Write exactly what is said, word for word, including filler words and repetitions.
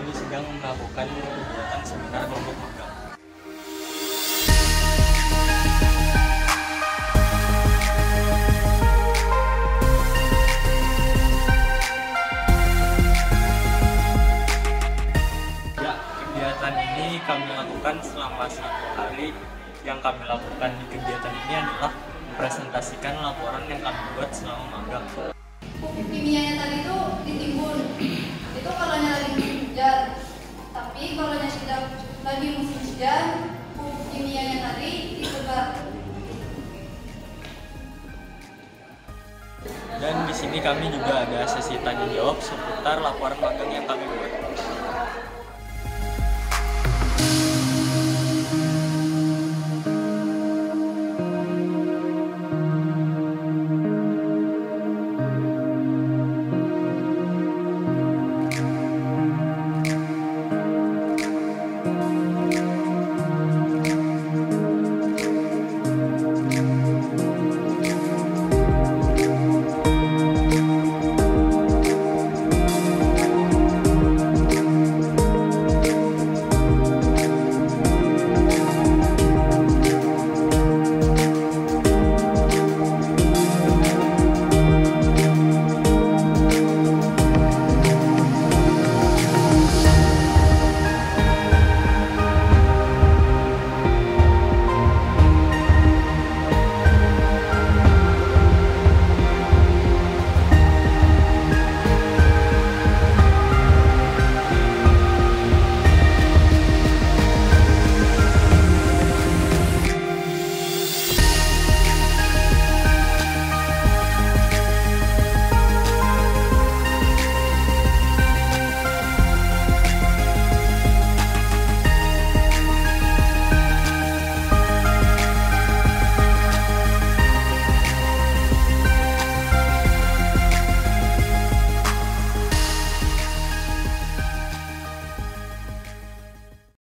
ini sedang melakukan kegiatan seminar kelompok magang. Ya, kegiatan ini kami lakukan selama satu hari. Yang kami lakukan di kegiatan ini adalah mempresentasikan laporan yang kami buat selama magang. Pupuk kimianya tadi itu ditimbun, itu kalau lagi musim hujan. Tapi kalau sudah lagi musim hujan, pupuk kimianya tadi disebar. Dan di sini kami juga ada sesi tanya jawab seputar laporan magang yang kami buat.